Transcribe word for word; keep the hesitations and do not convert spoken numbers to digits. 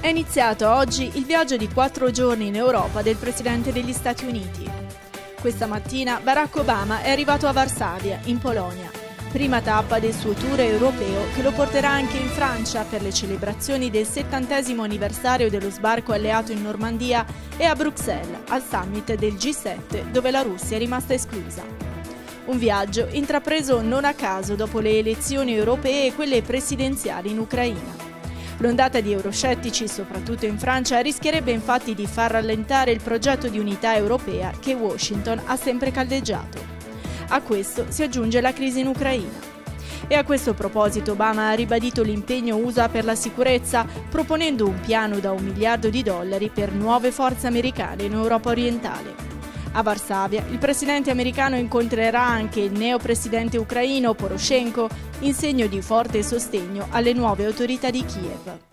È iniziato oggi il viaggio di quattro giorni in Europa del Presidente degli Stati Uniti. Questa mattina Barack Obama è arrivato a Varsavia, in Polonia, prima tappa del suo tour europeo che lo porterà anche in Francia per le celebrazioni del settantesimo anniversario dello sbarco alleato in Normandia e a Bruxelles, al summit del G sette, dove la Russia è rimasta esclusa. Un viaggio intrapreso non a caso dopo le elezioni europee e quelle presidenziali in Ucraina. L'ondata di euroscettici, soprattutto in Francia, rischierebbe infatti di far rallentare il progetto di unità europea che Washington ha sempre caldeggiato. A questo si aggiunge la crisi in Ucraina. E a questo proposito Obama ha ribadito l'impegno U S A per la sicurezza, proponendo un piano da un miliardo di dollari per nuove forze americane in Europa orientale. A Varsavia il presidente americano incontrerà anche il neopresidente ucraino Poroshenko in segno di forte sostegno alle nuove autorità di Kiev.